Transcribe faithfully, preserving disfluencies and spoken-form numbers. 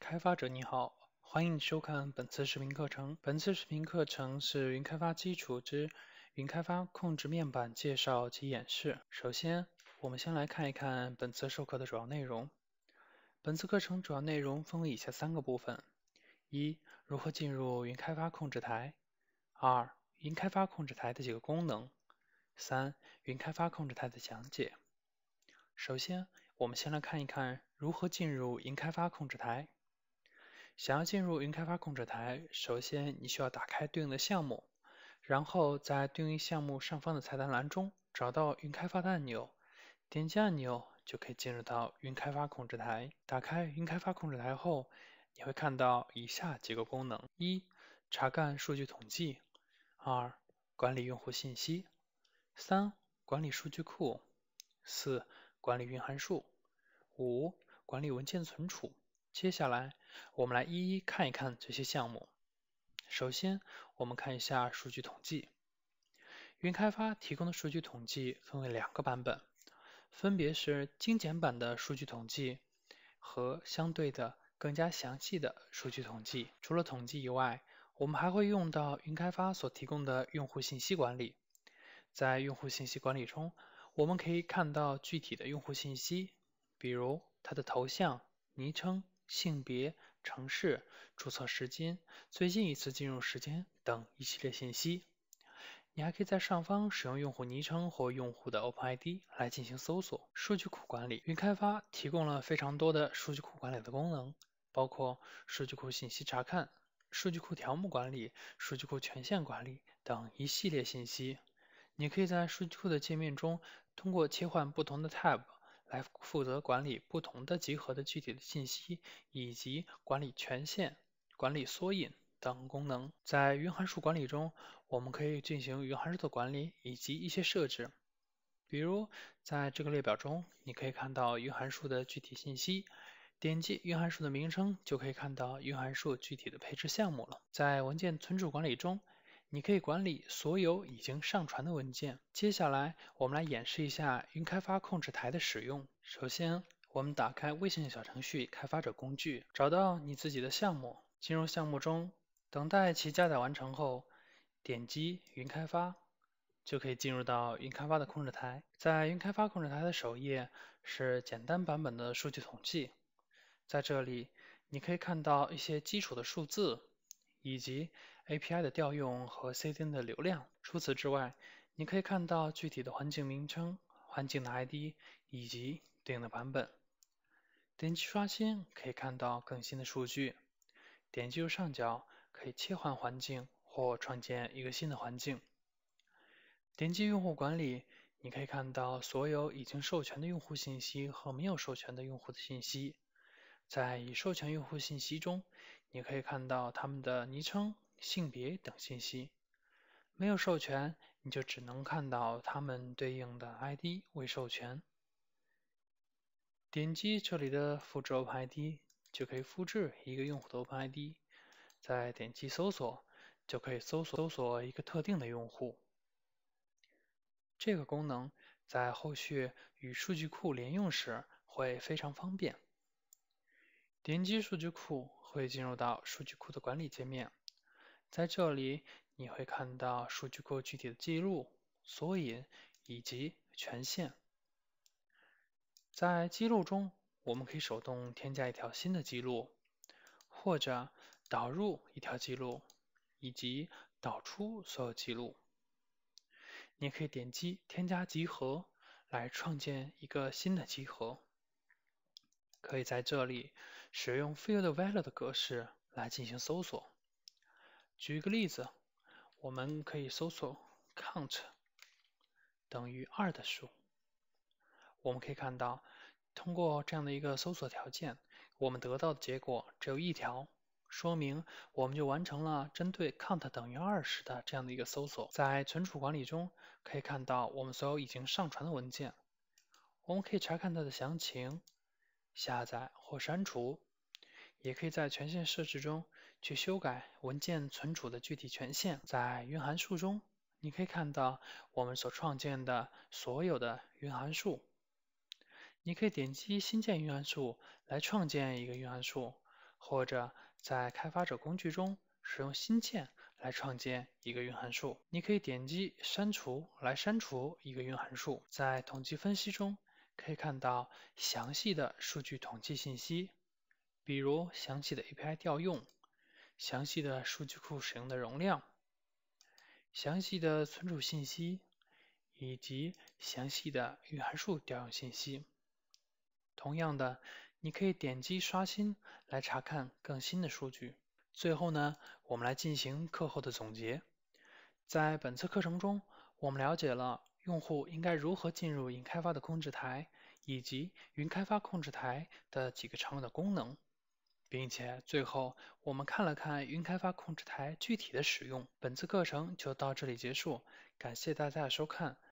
开发者你好，欢迎收看本次视频课程。本次视频课程是云开发基础之云开发控制面板介绍及演示。首先，我们先来看一看本次授课的主要内容。本次课程主要内容分为以下三个部分：一、如何进入云开发控制台；二、云开发控制台的几个功能；三、云开发控制台的讲解。首先，我们先来看一看如何进入云开发控制台。想要进入云开发控制台，首先你需要打开对应的项目，然后在对应项目上方的菜单栏中找到云开发的按钮，点击按钮就可以进入到云开发控制台。打开云开发控制台后，你会看到以下几个功能：一、查看数据统计；二、管理用户信息；三、管理数据库；四、管理云函数；五、管理文件存储。接下来，我们来一一看一看这些项目。首先，我们看一下数据统计。云开发提供的数据统计分为两个版本，分别是精简版的数据统计和相对的更加详细的数据统计。除了统计以外，我们还会用到云开发所提供的用户信息管理。在用户信息管理中，我们可以看到具体的用户信息，比如他的头像、昵称、性别、城市、注册时间、最近一次进入时间等一系列信息。你还可以在上方使用用户昵称或用户的 Open I D 来进行搜索。数据库管理，云开发提供了非常多的数据库管理的功能，包括数据库信息查看、数据库条目管理、数据库权限管理等一系列信息。你可以在数据库的界面中通过切换不同的 tab 来负责管理不同的集合的具体的信息，以及管理权限、管理缩引等功能。在云函数管理中，我们可以进行云函数的管理以及一些设置。比如，在这个列表中，你可以看到云函数的具体信息，点击云函数的名称就可以看到云函数具体的配置项目了。在文件存储管理中，你可以管理所有已经上传的文件。接下来，我们来演示一下云开发控制台的使用。首先，我们打开微信小程序开发者工具，找到你自己的项目，进入项目中，等待其加载完成后，点击云开发，就可以进入到云开发的控制台。在云开发控制台的首页是简单版本的数据统计，在这里你可以看到一些基础的数字，以及 A P I 的调用和 C D N 的流量。除此之外，你可以看到具体的环境名称、环境的 I D 以及对应的版本。点击刷新可以看到更新的数据。点击右上角可以切换环境或创建一个新的环境。点击用户管理，你可以看到所有已经授权的用户信息和没有授权的用户的信息。在已授权用户信息中，你可以看到他们的昵称、性别等信息。没有授权，你就只能看到他们对应的 I D 未授权。点击这里的复制 Open I D， 就可以复制一个用户的 Open I D， 再点击搜索，就可以搜索搜索一个特定的用户。这个功能在后续与数据库连用时会非常方便。点击数据库会进入到数据库的管理界面，在这里你会看到数据库具体的记录、索引以及权限。在记录中，我们可以手动添加一条新的记录，或者导入一条记录，以及导出所有记录。你可以点击添加集合来创建一个新的集合。可以在这里使用 field value 的格式来进行搜索。举一个例子，我们可以搜索 count 等于二的数。我们可以看到，通过这样的一个搜索条件，我们得到的结果只有一条，说明我们就完成了针对 count 等于二十的这样的一个搜索。在存储管理中，可以看到我们所有已经上传的文件，我们可以查看它的详情、下载或删除，也可以在权限设置中去修改文件存储的具体权限。在云函数中，你可以看到我们所创建的所有的云函数。你可以点击新建云函数来创建一个云函数， 或者在开发者工具中使用新建来创建一个云函数。你可以点击删除来删除一个云函数。在统计分析中可以看到详细的数据统计信息，比如详细的 A P I 调用、详细的数据库使用的容量、详细的存储信息以及详细的云函数调用信息。同样的，你可以点击刷新来查看更新的数据。最后呢，我们来进行课后的总结。在本次课程中，我们了解了用户应该如何进入云开发的控制台，以及云开发控制台的几个常用的功能，并且最后我们看了看云开发控制台具体的使用。本次课程就到这里结束，感谢大家的收看。